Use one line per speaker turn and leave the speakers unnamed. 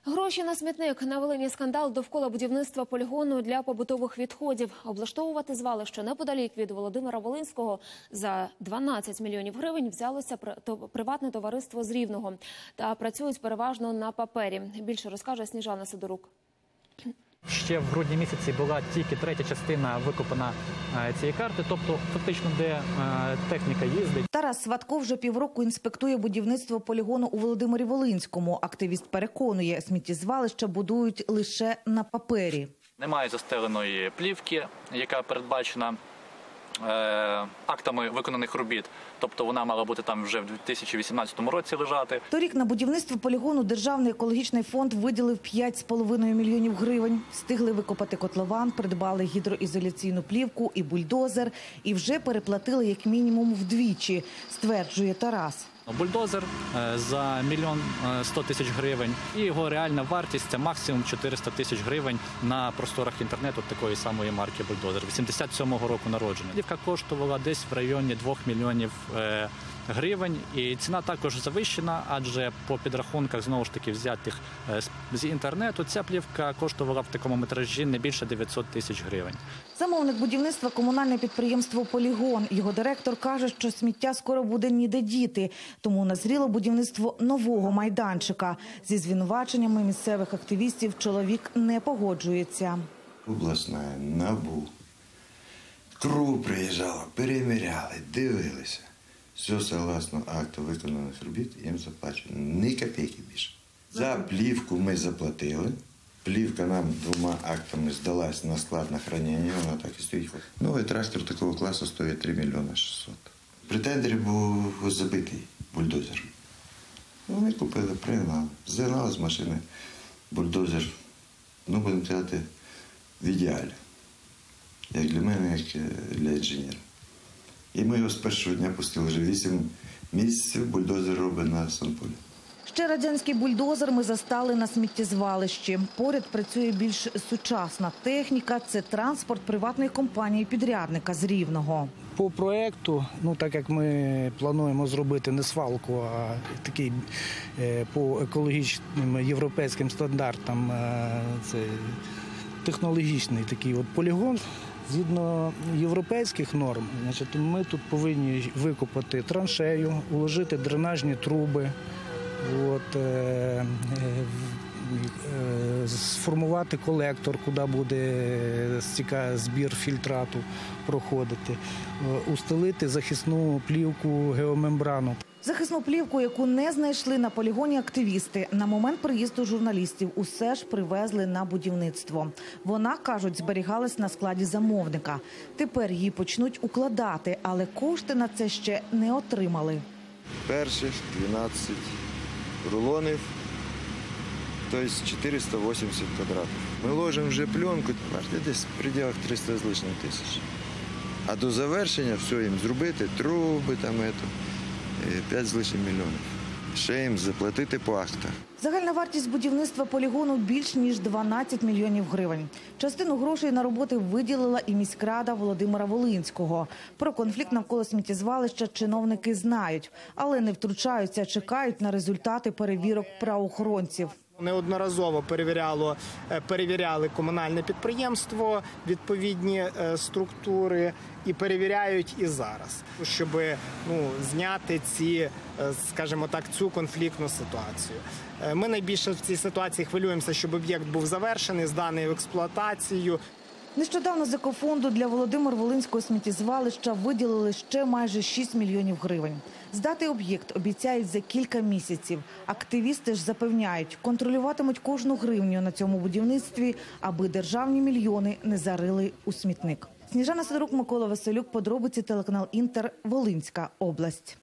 Гроші на смітник. На Волині скандал довкола будівництва полігону для побутових відходів. Облаштовувати звалище неподалік від Володимира-Волинського за 12 мільйонів гривень взялося приватне товариство з Рівного. Та працюють переважно на папері. Більше розкаже Сніжана Сидорук.
Ще в грудні місяці була тільки третя частина викопана цієї карти, тобто фактично де техніка їздить.
Тарас Сватко вже півроку інспектує будівництво полігону у Володимирі-Волинському. Активіст переконує, сміттєзвалища будують лише на папері.
Немає застеленої плівки, яка передбачена актами виконаних робіт. Тобто вона мала бути там вже в 2018 році лежати.
Торік на будівництво полігону Державний екологічний фонд виділив 5,5 мільйонів гривень. Встигли викопати котлован, придбали гідроізоляційну плівку і бульдозер. І вже переплатили як мінімум вдвічі, стверджує Тарас.
Бульдозер за 1 100 000 гривень і його реальна вартість – це максимум 400 000 гривень на просторах інтернету такої самої марки бульдозер. 87-го року народження. Плівка коштувала десь в районі 2 мільйонів гривень. І ціна також завищена, адже по підрахунках, знову ж таки, взятих з інтернету, ця плівка коштувала в такому метражі не більше 900 000 гривень.
Замовник будівництва – комунальне підприємство «Полігон». Його директор каже, що сміття скоро буде ніде діти. Тому назріло будівництво нового майданчика. Зі звинуваченнями місцевих активістів чоловік не погоджується.
Обласна, НАБУ, КРУ приїжджала, переміряли, дивилися. Все согласно акту виконаних робіт, їм заплачено. Ні копійки більше. За плівку ми заплатили. Плівка нам 2 актами здалась на склад на хранення, вона так і стоїть. Новий трактор такого класу стоїть 3 мільйони 600. При тендері був забитий бульдозер. Вони купили, пригнали, зігнали з машини бульдозер, будемо казати, в ідеалі. Як для мене, як для інженера. І ми його з першого дня пустили. Вже 8 місяців бульдозер робить на Санполі.
Ще радянський бульдозер ми застали на сміттєзвалищі. Поряд працює більш сучасна техніка – це транспорт приватної компанії-підрядника з Рівного.
По проєкту, так як ми плануємо зробити не свалку, а такий по екологічним європейським стандартам, це технологічний такий полігон. Згідно європейських норм, ми тут повинні викопати траншею, уложити дренажні труби, сформувати колектор, куди буде збір фільтрату проходити, устелити захисну плівку, геомембрану.
Захисну плівку, яку не знайшли на полігоні активісти, на момент приїзду журналістів усе ж привезли на будівництво. Вона, кажуть, зберігалась на складі замовника. Тепер її почнуть укладати, але кошти на це ще не отримали.
Перших 12 рулонів, тобто 480 квадратів. Ми ложимо вже пленку, десь в пределах 300 з лишнім тисяч. А до завершення все їм зробити, труби, 5 з лишнім мільйонів. Ще їм заплатити по актах.
Загальна вартість будівництва полігону більш ніж 12 мільйонів гривень. Частину грошей на роботи виділила і міськрада Володимира-Волинського. Про конфлікт навколо сміттєзвалища чиновники знають, але не втручаються, чекають на результати перевірок правоохоронців.
Неодноразово перевіряли комунальне підприємство, відповідні структури і перевіряють і зараз, щоб зняти цю конфліктну ситуацію. Ми найбільше в цій ситуації хвилюємося, щоб об'єкт був завершений, зданий в експлуатацію.
Нещодавно з екофонду для Володимир-Волинського сміттєзвалища виділили ще майже 6 мільйонів гривень. Здати об'єкт обіцяють за кілька місяців. Активісти ж запевняють, контролюватимуть кожну гривню на цьому будівництві, аби державні мільйони не зарили у смітник. Сніжана Сидорук, Микола Василюк, подробиці, телеканал Інтер, Волинська область.